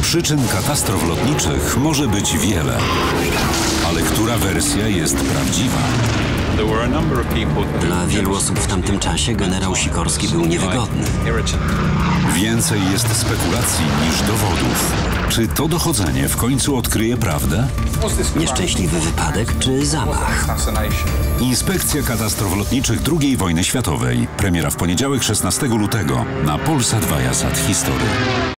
Przyczyn katastrof lotniczych może być wiele, ale która wersja jest prawdziwa? Dla wielu osób w tamtym czasie generał Sikorski był niewygodny. Więcej jest spekulacji niż dowodów. Czy to dochodzenie w końcu odkryje prawdę? Nieszczęśliwy wypadek czy zamach? Inspekcja katastrof lotniczych II wojny światowej. Premiera w poniedziałek 16 lutego na Polsat Viasat History.